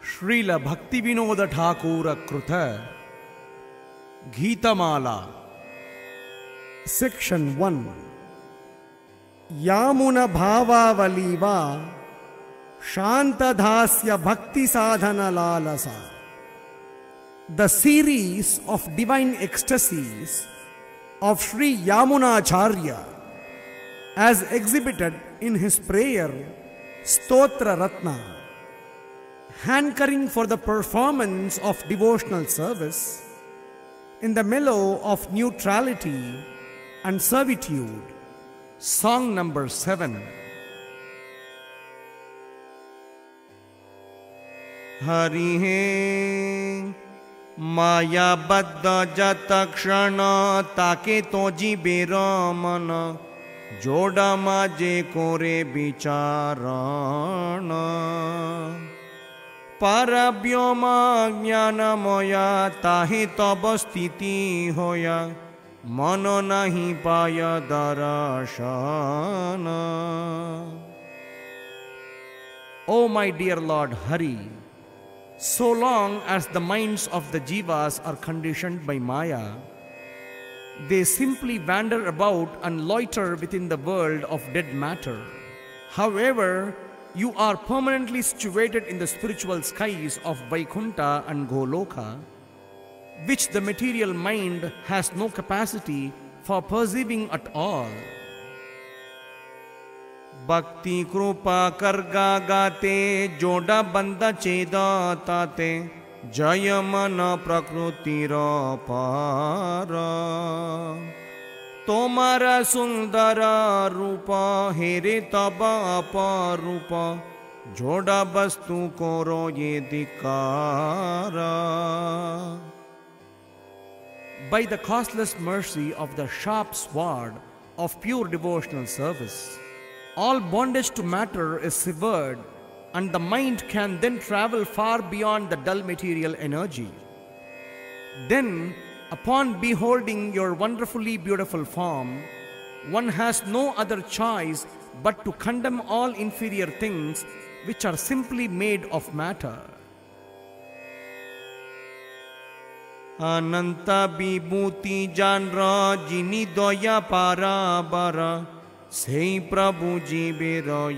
श्रील भक्ति विनोद ठाकुर कृत Geetmala Section 1 Yamuna Bhavavaliva Shantadhasya Bhakti Sadhana Lalasa. The series of divine ecstasies of Sri Yamunacharya as exhibited in his prayer Stotra Ratna, hankering for the performance of devotional service in the mellow of neutrality and servitude. Song number 7. Hari he Maya baddha jata kshana take toji beramana joda maje kore bicharana Parabyoma jnanamoya tahe taba sthiti hoya mano nahi paya darashana. O my dear Lord Hari, so long as the minds of the jivas are conditioned by Maya, they simply wander about and loiter within the world of dead matter. However, you are permanently situated in the spiritual skies of Vaikuntha and Goloka, which the material mind has no capacity for perceiving at all. Bhakti krupa karga gate joda banda cheda tate jayamana prakrutira para tomara sundara rupa here taba aparupa joda bastu koro ye dikara. By the costless mercy of the sharp sword of pure devotional service, all bondage to matter is severed, and the mind can then travel far beyond the dull material energy. Then, upon beholding your wonderfully beautiful form, one has no other choice but to condemn all inferior things which are simply made of matter. Ananta vibhuti janra jini doya parabara sei prabhu jibera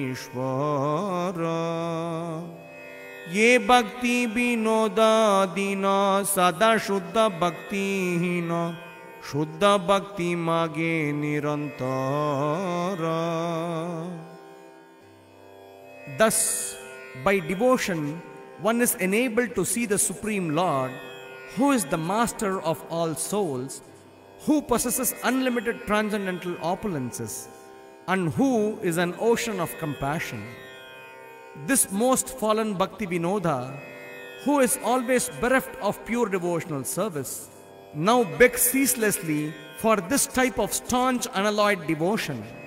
ishvara ye bhakti vinoda dina sada shuddha bhakti hina shuddha bhakti mage nirantara. Thus, by devotion, one is enabled to see the Supreme Lord, who is the master of all souls, who possesses unlimited transcendental opulences, and who is an ocean of compassion. This most fallen Bhakti Vinoda, who is always bereft of pure devotional service, now begs ceaselessly for this type of staunch unalloyed devotion.